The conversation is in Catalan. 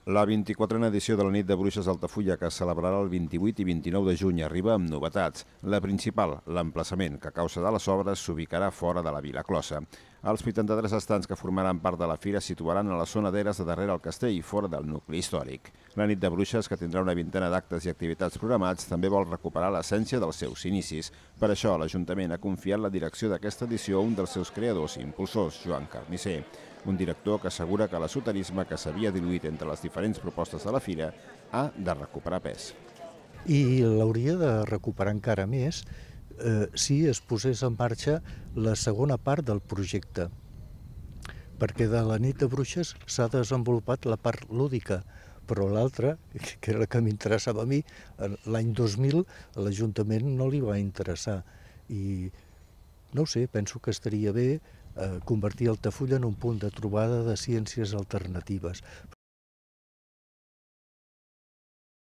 La 24a edició de la Nit de Bruixes Altafulla, que es celebrarà el 28 i 29 de juny, arriba amb novetats. La principal, l'emplaçament, que a causa de les obres s'ubicarà fora de la Vila Closa. Els 83 estants que formaran part de la fira es situaran a la zona d'eres de darrere el castell i fora del nucli històric. La Nit de Bruixes, que tindrà una vintena d'actes i activitats programats, també vol recuperar l'essència dels seus inicis. Per això, l'Ajuntament ha confiat la direcció d'aquesta edició a un dels seus creadors i impulsors, Joan Carnisser, un director que assegura que l'esoterisme que s'havia diluït entre les diferents propostes de la fira ha de recuperar pes. I l'hauria de recuperar encara més si es posés en marxa la segona part del projecte, perquè de la Nit de Bruixes s'ha desenvolupat la part lúdica, però l'altra, que era la que m'interessava a mi, l'any 2000 a l'Ajuntament no li va interessar. I no ho sé, penso que estaria bé convertir Altafulla en un punt de trobada de ciències alternatives.